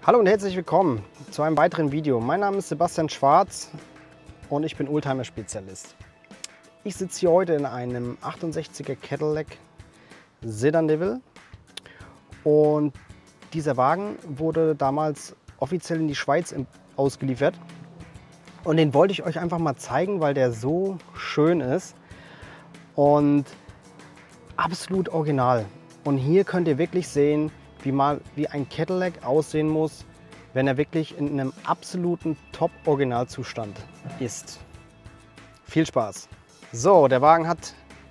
Hallo und herzlich willkommen zu einem weiteren Video. Mein Name ist Sebastian Schwarz und ich bin Oldtimer-Spezialist. Ich sitze hier heute in einem 68er Cadillac Sedan DeVille und dieser Wagen wurde damals offiziell in die Schweiz ausgeliefert und den wollte ich euch einfach mal zeigen, weil der so schön ist und absolut original. Und hier könnt ihr wirklich sehen, wie ein Cadillac aussehen muss, wenn er wirklich in einem absoluten Top-Originalzustand ist. Viel Spaß! So, der Wagen hat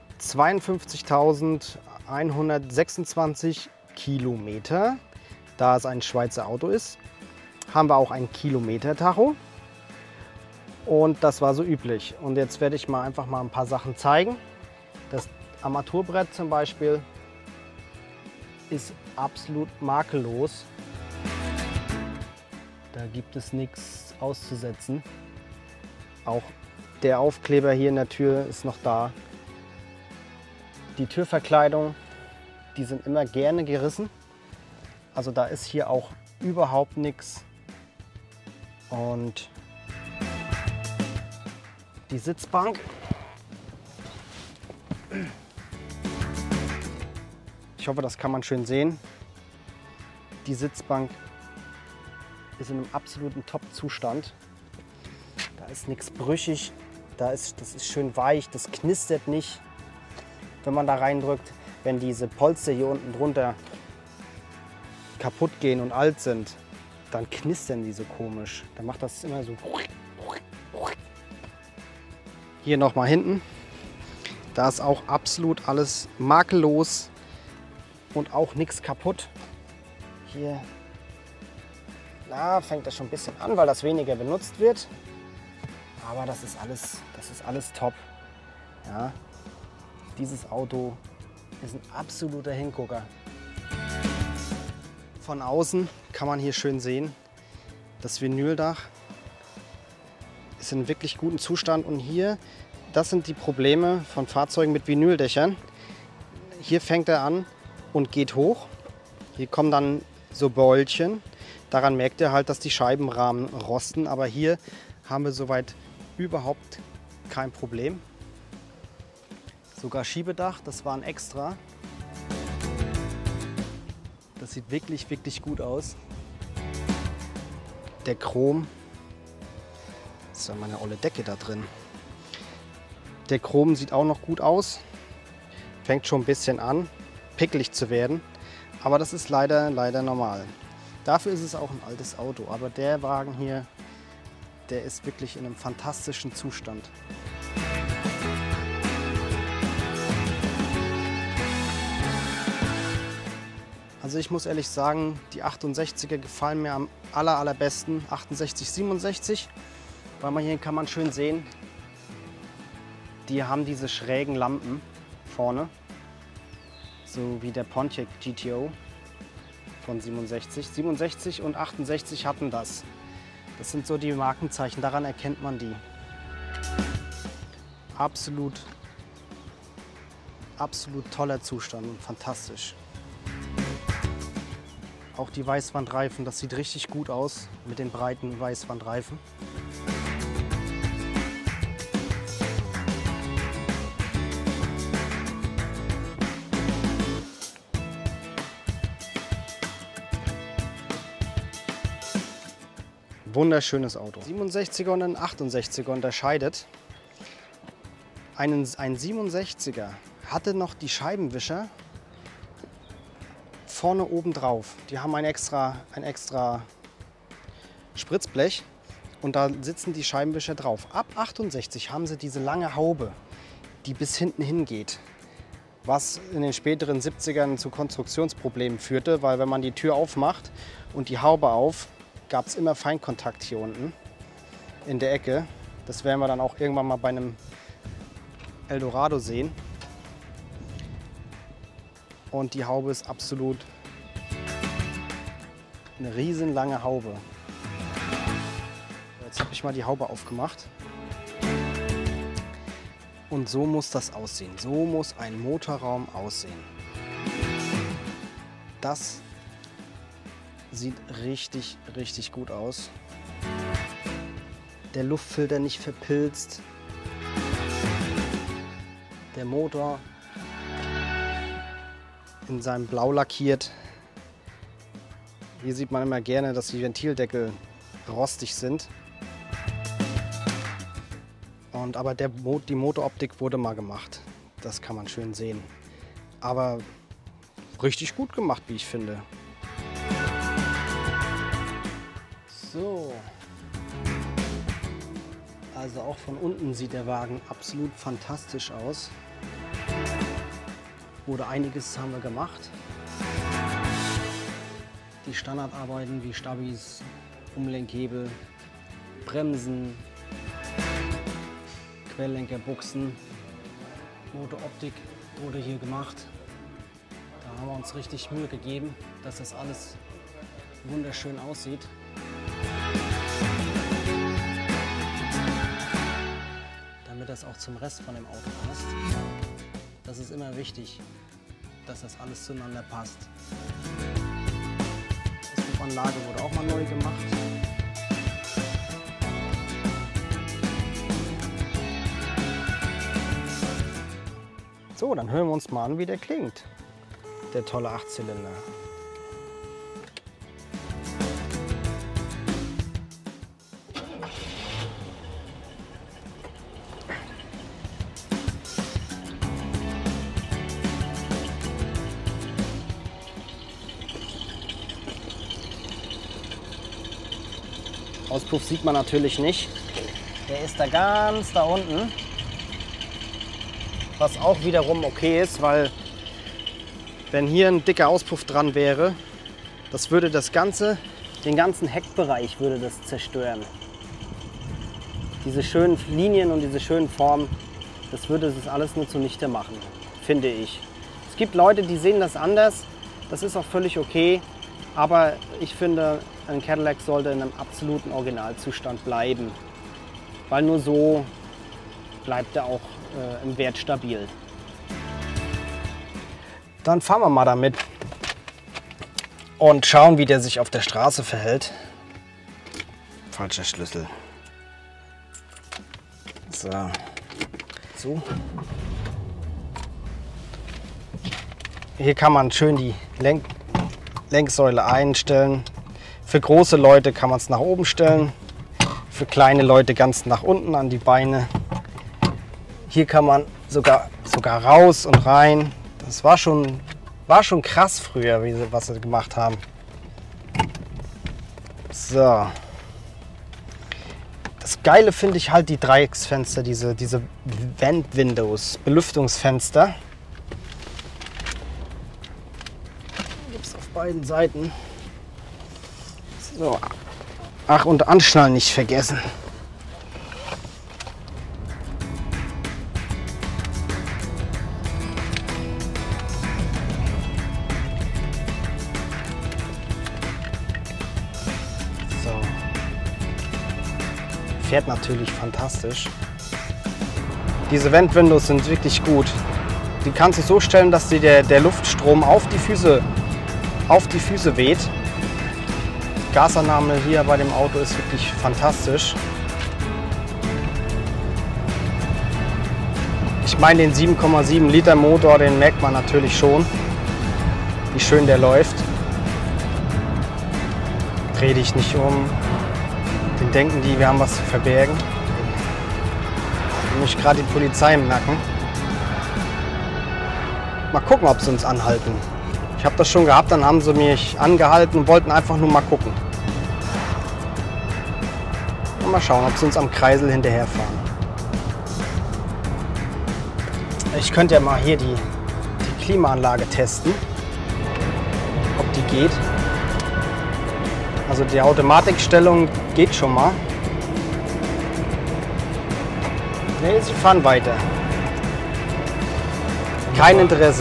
52.126 Kilometer. Da es ein Schweizer Auto ist, haben wir auch ein Kilometer-Tacho. Und das war so üblich. Und jetzt werde ich einfach mal ein paar Sachen zeigen. Das Armaturenbrett zum Beispiel ist absolut makellos. Da gibt es nichts auszusetzen. Auch der Aufkleber hier in der Tür ist noch da. Die Türverkleidung, die sind immer gerne gerissen. Also da ist hier auch überhaupt nichts. Und die Sitzbank. Ich hoffe, das kann man schön sehen. Die Sitzbank ist in einem absoluten Top-Zustand. Da ist nichts brüchig, das ist schön weich, das knistert nicht, wenn man da reindrückt. Wenn diese Polster hier unten drunter kaputt gehen und alt sind, dann knistern die so komisch. Dann macht das immer so. Hier nochmal hinten. Da ist auch absolut alles makellos. Und auch nichts kaputt. Hier fängt das schon ein bisschen an, weil das weniger benutzt wird. Aber das ist alles top. Ja, dieses Auto ist ein absoluter Hingucker. Von außen kann man hier schön sehen, das Vinyldach ist in wirklich gutem Zustand. Und hier, das sind die Probleme von Fahrzeugen mit Vinyldächern. Hier fängt er an und geht hoch. Hier kommen dann so Beulchen. Daran merkt ihr halt, dass die Scheibenrahmen rosten. Aber hier haben wir soweit überhaupt kein Problem. Sogar Schiebedach, das war ein Extra. Das sieht wirklich, wirklich gut aus. Der Chrom. Das ist ja meine olle Decke da drin. Der Chrom sieht auch noch gut aus. Fängt schon ein bisschen an, pickelig zu werden, aber das ist leider normal. Dafür ist es auch ein altes Auto, aber der Wagen hier, der ist wirklich in einem fantastischen Zustand. Also ich muss ehrlich sagen, die 68er gefallen mir am allerbesten, 68, 67, weil hier kann man schön sehen, die haben diese schrägen Lampen vorne. So wie der Pontiac GTO von 67. 67 und 68 hatten das. Das sind so die Markenzeichen, daran erkennt man die. Absolut toller Zustand, fantastisch. Auch die Weißwandreifen, das sieht richtig gut aus mit den breiten Weißwandreifen. Wunderschönes Auto. 67er und ein 68er unterscheidet. Ein 67er hatte noch die Scheibenwischer vorne oben drauf. Die haben ein extra Spritzblech und da sitzen die Scheibenwischer drauf. Ab 68 haben sie diese lange Haube, die bis hinten hingeht. Was in den späteren 70ern zu Konstruktionsproblemen führte, weil wenn man die Tür aufmacht und die Haube auf, gab es immer Feinkontakt hier unten in der Ecke. Das werden wir dann auch irgendwann mal bei einem Eldorado sehen. Und die Haube ist absolut eine riesenlange Haube. Jetzt habe ich mal die Haube aufgemacht. Und so muss das aussehen. So muss ein Motorraum aussehen. Das sieht richtig, richtig gut aus. Der Luftfilter nicht verpilzt. Der Motor in seinem Blau lackiert. Hier sieht man immer gerne, dass die Ventildeckel rostig sind. Aber die Motoroptik wurde mal gemacht. Das kann man schön sehen. Aber richtig gut gemacht, wie ich finde. So. Also auch von unten sieht der Wagen absolut fantastisch aus. Wurde einiges haben wir gemacht. Die Standardarbeiten wie Stabis, Umlenkhebel, Bremsen, Querlenker, Buchsen, Motoroptik wurde hier gemacht. Da haben wir uns richtig Mühe gegeben, dass das alles wunderschön aussieht. Damit das auch zum Rest von dem Auto passt. Das ist immer wichtig, dass das alles zueinander passt. Die Anlage wurde auch mal neu gemacht. So, dann hören wir uns mal an, wie der klingt, der tolle 8-Zylinder. Auspuff sieht man natürlich nicht. Der ist da ganz da unten. Was auch wiederum okay ist, weil wenn hier ein dicker Auspuff dran wäre, das würde den ganzen Heckbereich würde das zerstören. Diese schönen Linien und diese schönen Formen, das würde das alles nur zunichte machen, finde ich. Es gibt Leute, die sehen das anders, das ist auch völlig okay, aber ich finde, ein Cadillac sollte in einem absoluten Originalzustand bleiben, weil nur so bleibt er auch im Wert stabil. Dann fahren wir mal damit und schauen, wie der sich auf der Straße verhält. Falscher Schlüssel. So. Hier kann man schön die Lenksäule einstellen. Für große Leute kann man es nach oben stellen. Für kleine Leute ganz nach unten an die Beine. Hier kann man sogar raus und rein. Das war schon krass früher, was sie gemacht haben. So. Das Geile finde ich halt die Dreiecksfenster, diese Vent Windows, Belüftungsfenster. Gibt es auf beiden Seiten. So. Ach, und Anschnallen nicht vergessen. Fährt natürlich fantastisch. Diese Vent-Windows sind wirklich gut. Die kannst du so stellen, dass dir der Luftstrom auf die Füße weht. Die Gasannahme hier bei dem Auto ist wirklich fantastisch. Ich meine, den 7,7 Liter Motor, den merkt man natürlich schon, wie schön der läuft. Dreh dich nicht um. Den denken die, wir haben was zu verbergen. Nämlich gerade die Polizei im Nacken. Mal gucken, ob sie uns anhalten. Ich habe das schon gehabt, dann haben sie mich angehalten und wollten einfach nur mal gucken. Und mal schauen, ob sie uns am Kreisel hinterherfahren. Ich könnte ja mal hier die Klimaanlage testen, ob die geht. Also die Automatikstellung geht schon mal. Ne, sie fahren weiter. Kein Interesse.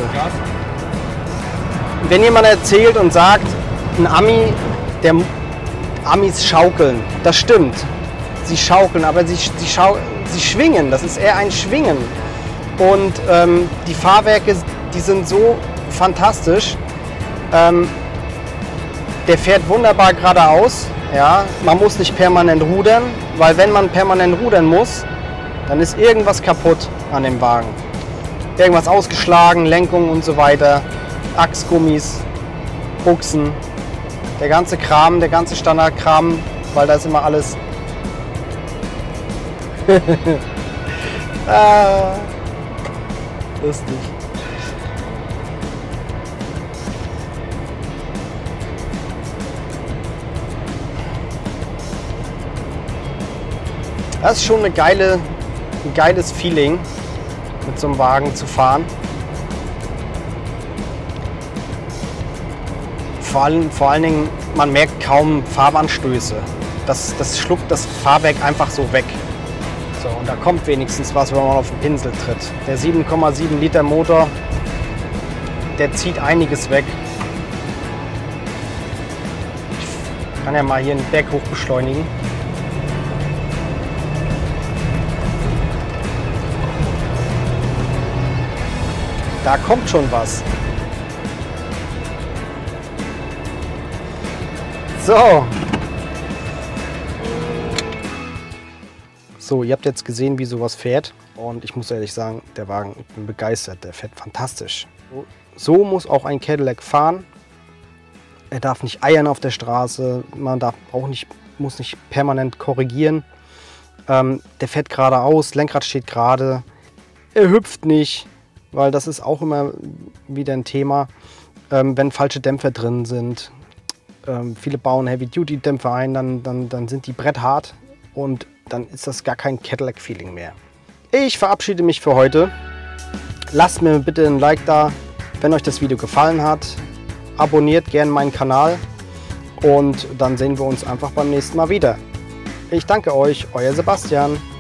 Wenn jemand erzählt und sagt, ein Ami, Amis schaukeln, das stimmt. Sie schaukeln, aber sie schwingen, das ist eher ein Schwingen. Und die Fahrwerke, die sind so fantastisch. Der fährt wunderbar geradeaus. Ja, man muss nicht permanent rudern, weil wenn man permanent rudern muss, dann ist irgendwas kaputt an dem Wagen. Irgendwas ausgeschlagen, Lenkung und so weiter, Achsgummis, Buchsen, der ganze Kram, der ganze Standardkram, weil da ist immer alles. Ah, lustig. Das ist schon ein geiles Feeling, mit so einem Wagen zu fahren. Vor allen Dingen, man merkt kaum Fahranstöße. Das schluckt das Fahrwerk einfach so weg. So, und da kommt wenigstens was, wenn man auf den Pinsel tritt. Der 7,7 Liter Motor, der zieht einiges weg. Ich kann ja mal hier einen Berg hoch beschleunigen. Da kommt schon was. So. So, ihr habt jetzt gesehen, wie sowas fährt. Und ich muss ehrlich sagen, der Wagen, ich bin begeistert. Der fährt fantastisch. So muss auch ein Cadillac fahren. Er darf nicht eiern auf der Straße. Man muss nicht permanent korrigieren. Der fährt geradeaus, Lenkrad steht gerade. Er hüpft nicht. Weil das ist auch immer wieder ein Thema, wenn falsche Dämpfer drin sind. Viele bauen Heavy-Duty-Dämpfer ein, dann sind die bretthart und dann ist das gar kein Cadillac-Feeling mehr. Ich verabschiede mich für heute. Lasst mir bitte ein Like da, wenn euch das Video gefallen hat. Abonniert gerne meinen Kanal und dann sehen wir uns einfach beim nächsten Mal wieder. Ich danke euch, euer Sebastian.